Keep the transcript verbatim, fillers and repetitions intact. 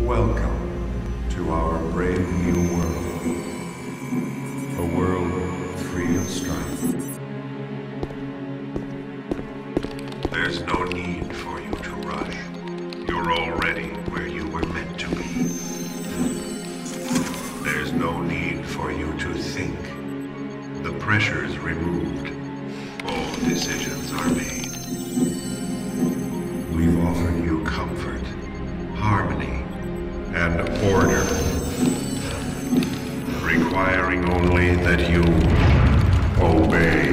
Welcome to our brave new world. A world free of strife. There's no need for you to rush. You're already where you were meant to be. There's no need for you to think. The pressure's removed. All decisions are made. We've offered you comfort, harmony, and order, requiring only that you obey.